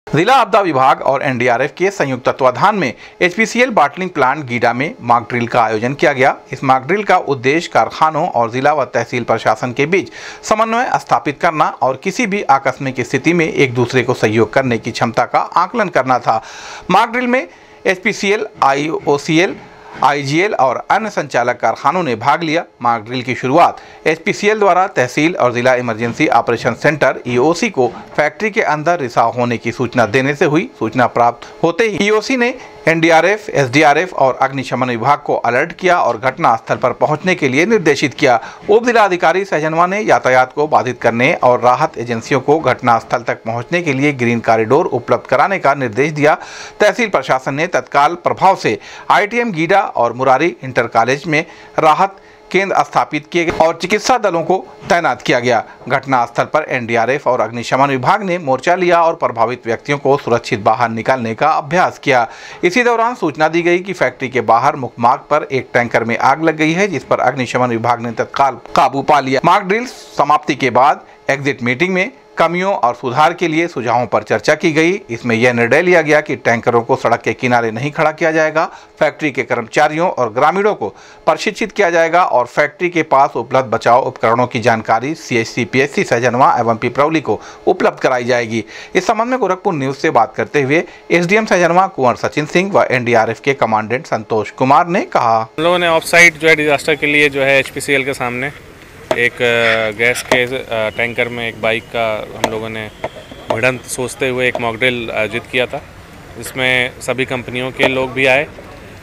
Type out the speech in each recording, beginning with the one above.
जिला आपदा विभाग और एनडीआरएफ के संयुक्त तत्वाधान में एचपीसीएल बॉटलिंग प्लांट गीडा में मॉक ड्रिल का आयोजन किया गया। इस मॉक ड्रिल का उद्देश्य कारखानों और जिला व तहसील प्रशासन के बीच समन्वय स्थापित करना और किसी भी आकस्मिक स्थिति में एक दूसरे को सहयोग करने की क्षमता का आकलन करना था। मॉक ड्रिल में एचपीसीएल, आईओसीएल, आईजीएल और अन्य संचालक कारखानों ने भाग लिया। मॉक ड्रिल की शुरुआत एचपीसीएल द्वारा तहसील और जिला इमरजेंसी ऑपरेशन सेंटर ईओसी को फैक्ट्री के अंदर रिसाव होने की सूचना देने से हुई। सूचना प्राप्त होते ही ईओसी ने एनडीआरएफ, एसडीआरएफ और अग्निशमन विभाग को अलर्ट किया और घटना स्थल पर पहुंचने के लिए निर्देशित किया। उप जिलाधिकारी सहजनवा ने यातायात को बाधित करने और राहत एजेंसियों को घटना स्थल तक पहुंचने के लिए ग्रीन कॉरिडोर उपलब्ध कराने का निर्देश दिया। तहसील प्रशासन ने तत्काल प्रभाव से आईटीएम गीडा और मुरारी इंटर कॉलेज में राहत केंद्र स्थापित किए गए और चिकित्सा दलों को तैनात किया गया। घटना स्थल पर एनडीआरएफ और अग्निशमन विभाग ने मोर्चा लिया और प्रभावित व्यक्तियों को सुरक्षित बाहर निकालने का अभ्यास किया। इसी दौरान सूचना दी गई कि फैक्ट्री के बाहर मुख्य मार्ग पर एक टैंकर में आग लग गई है, जिस पर अग्निशमन विभाग ने तत्काल काबू पा लिया। मॉक ड्रिल समाप्ति के बाद एग्जिट मीटिंग में कमियों और सुधार के लिए सुझावों पर चर्चा की गई। इसमें यह निर्णय लिया गया कि टैंकरों को सड़क के किनारे नहीं खड़ा किया जाएगा। फैक्ट्री के कर्मचारियों और ग्रामीणों को प्रशिक्षित किया जाएगा और फैक्ट्री के पास उपलब्ध बचाव उपकरणों की जानकारी सीएचसी, पीएचसी सहजनवा एवं पिपरौली को उपलब्ध कराई जाएगी। इस संबंध में गोरखपुर न्यूज से बात करते हुए एसडीएम सहजनवा कुंवर सचिन सिंह व एनडीआरएफ के कमांडेंट संतोष कुमार ने कहा, हम लोगों ने ऑफ साइट जो है डिजास्टर के लिए जो है एचपीसीएल के सामने एक गैस के टैंकर में एक बाइक का हम लोगों ने भिड़ंत सोचते हुए एक मॉक ड्रिल आयोजित किया था, जिसमें सभी कंपनियों के लोग भी आए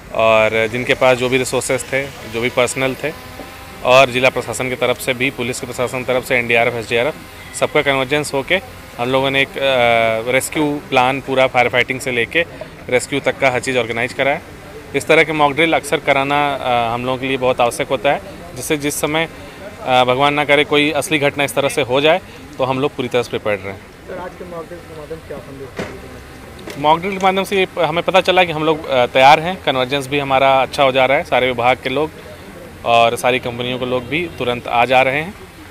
और जिनके पास जो भी रिसोर्सेज थे, जो भी पर्सनल थे, और जिला प्रशासन की तरफ से भी, पुलिस के प्रशासन की तरफ से, एनडीआरएफ, एसडीआरएफ, सबका कन्वर्जेंस होके हम लोगों ने एक रेस्क्यू प्लान पूरा फायर फाइटिंग से लेके रेस्क्यू तक का हर चीज़ ऑर्गेनाइज कराया। इस तरह के मॉक ड्रिल अक्सर कराना हम लोगों के लिए बहुत आवश्यक होता है, जिससे जिस समय भगवान ना करे कोई असली घटना इस तरह से हो जाए तो हम लोग पूरी तरह से प्रिपेयर्ड रहें। सर, आज के मॉक ड्रिल के माध्यम से क्या संदेश? मॉक ड्रिल के माध्यम से हमें पता चला कि हम लोग तैयार हैं, कन्वर्जेंस भी हमारा अच्छा हो जा रहा है, सारे विभाग के लोग और सारी कंपनियों के लोग भी तुरंत आ जा रहे हैं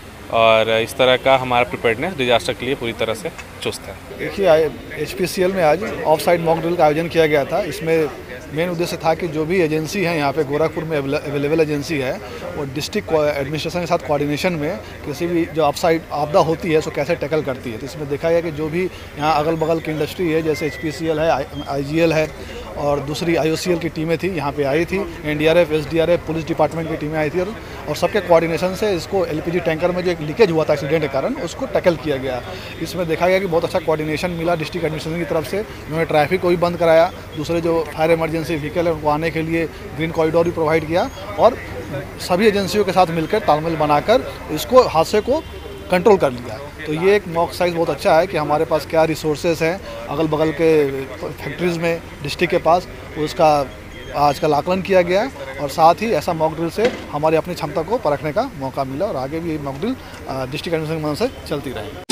और इस तरह का हमारा प्रिपेयर्डनेस डिजास्टर के लिए पूरी तरह से चुस्त है। देखिए, एचपीसीएल में आज ऑफ साइट मॉक ड्रिल का आयोजन किया गया था। इसमें मेन उद्देश्य था कि जो भी एजेंसी है यहाँ पे गोरखपुर में अवेलेबल एजेंसी है, वो डिस्ट्रिक्ट एडमिनिस्ट्रेशन के साथ कोऑर्डिनेशन में किसी भी जो ऑफ साइट आपदा होती है उसको कैसे टैकल करती है। तो इसमें देखा गया कि जो भी यहाँ अगल बगल की इंडस्ट्री है, जैसे एचपीसीएल है, आईजीएल है और दूसरी आईओसीएल की टीमें थी, यहाँ पे आई थी, एनडीआरएफ, एसडीआरएफ, पुलिस डिपार्टमेंट की टीमें आई थी और सबके कोऑर्डिनेशन से इसको एलपीजी टैंकर में जो एक लीकेज हुआ था एक्सीडेंट के कारण, उसको टैकल किया गया। इसमें देखा गया कि बहुत अच्छा कोऑर्डिनेशन मिला डिस्ट्रिक्ट एडमिनिस्ट्रेशन की तरफ से। उन्होंने ट्रैफिक को भी बंद कराया, दूसरे जो फायर इमरजेंसी व्हीकल है उनको आने के लिए ग्रीन कॉरिडोर भी प्रोवाइड किया और सभी एजेंसियों के साथ मिलकर तालमेल बनाकर इसको हादसे को कंट्रोल कर लिया। तो ये एक मॉक साइज बहुत अच्छा है कि हमारे पास क्या रिसोर्सेज हैं अगल बगल के फैक्ट्रीज़ में डिस्ट्रिक्ट के पास, उसका आजकल आकलन किया गया है और साथ ही ऐसा मॉक ड्रिल से हमारी अपनी क्षमता को परखने का मौका मिला और आगे भी ये मॉक ड्रिल डिस्ट्रिक्ट एडमिनिस्ट्रेशन की मदद से चलती रहेगी।